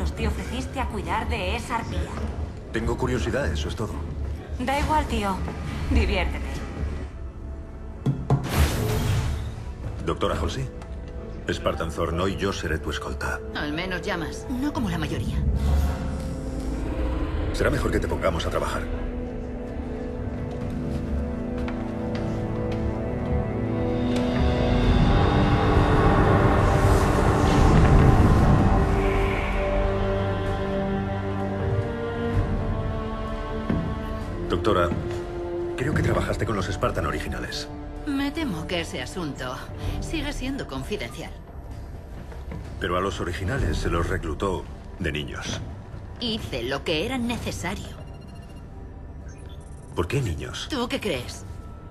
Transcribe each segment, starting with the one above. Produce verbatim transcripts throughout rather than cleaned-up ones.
diablos te ofreciste a cuidar de esa arpía? Tengo curiosidad, eso es todo. Da igual, tío. Diviértete. Doctora Halsey, Spartan Thorn, hoy yo seré tu escolta. Al menos llamas, no como la mayoría. Será mejor que te pongamos a trabajar. Doctora, creo que trabajaste con los Spartan originales. Me temo que ese asunto sigue siendo confidencial. Pero a los originales se los reclutó de niños. Hice lo que era necesario. ¿Por qué niños? ¿Tú qué crees?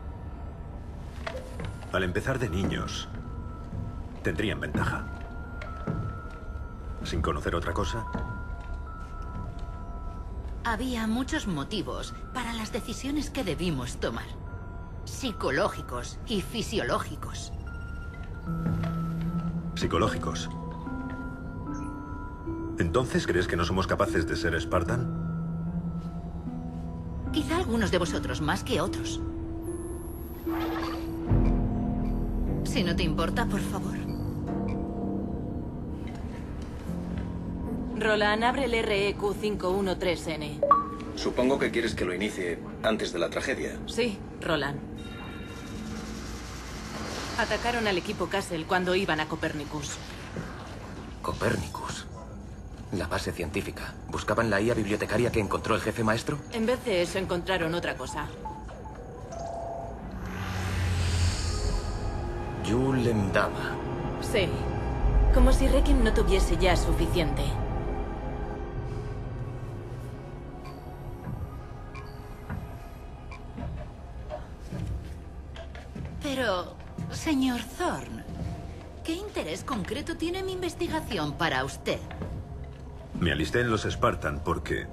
Al empezar de niños, tendrían ventaja. Sin conocer otra cosa. Había muchos motivos para las decisiones que debimos tomar. Psicológicos y fisiológicos. Psicológicos. ¿Entonces crees que no somos capaces de ser Spartan? Quizá algunos de vosotros más que otros. Si no te importa, por favor. Roland, abre el R E Q cinco uno tres N. Supongo que quieres que lo inicie antes de la tragedia. Sí, Roland. Atacaron al equipo Castle cuando iban a Copernicus. Copernicus. La base científica. ¿Buscaban la I A bibliotecaria que encontró el jefe maestro? En vez de eso, encontraron otra cosa. Yulem Dama. Sí. Como si Requiem no tuviese ya suficiente. Pero, señor Thorn, ¿qué interés concreto tiene mi investigación para usted? Me alisté en los Spartan porque...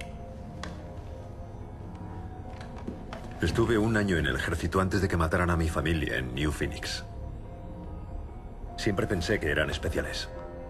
estuve un año en el ejército antes de que mataran a mi familia en New Phoenix. Siempre pensé que eran especiales.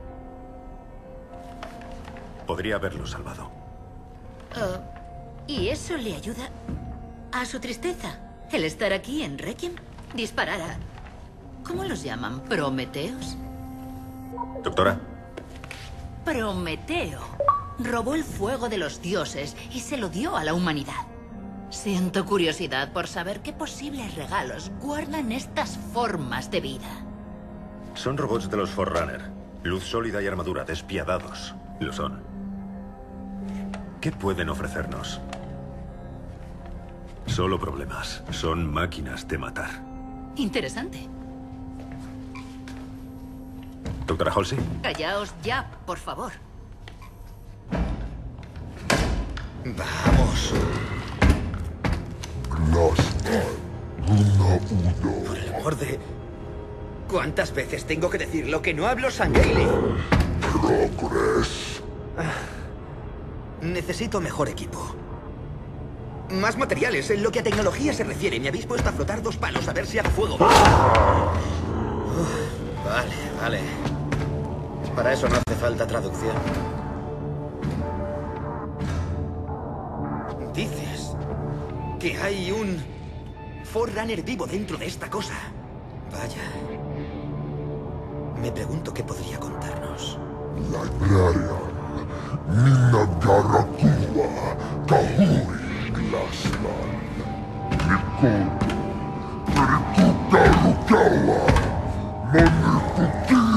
Podría haberlos salvado. Oh, ¿y eso le ayuda a su tristeza? ¿El estar aquí en Requiem? Disparar a... ¿cómo los llaman? ¿Prometeos? Doctora. Prometeo robó el fuego de los dioses y se lo dio a la humanidad. Siento curiosidad por saber qué posibles regalos guardan estas formas de vida. Son robots de los Forerunner. Luz sólida y armadura, despiadados. Lo son. ¿Qué pueden ofrecernos? Solo problemas. Son máquinas de matar. Interesante. Doctora Halsey. Callaos ya, por favor. Vamos. Por el amor de... ¿Cuántas veces tengo que decir lo que no hablo Sangheili? Progress. Ah, necesito mejor equipo. Más materiales. En lo que a tecnología se refiere, me habéis puesto a flotar dos palos a ver si hago fuego. Uf, vale, vale. Para eso no hace falta traducción. Dices que hay un Forerunner vivo dentro de esta cosa. Vaya. Me pregunto qué podría contarnos. Librarian. Minagarakua. Kahuri Glassman. Mikoto. Perikuta Rukawa. Manikuki.